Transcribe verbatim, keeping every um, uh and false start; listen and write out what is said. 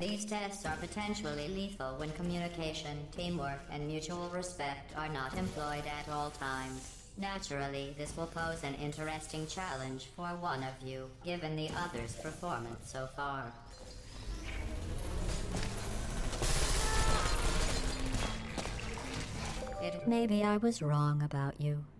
These tests are potentially lethal when communication, teamwork, and mutual respect are not employed at all times. Naturally, this will pose an interesting challenge for one of you, given the other's performance so far. It Maybe I was wrong about you.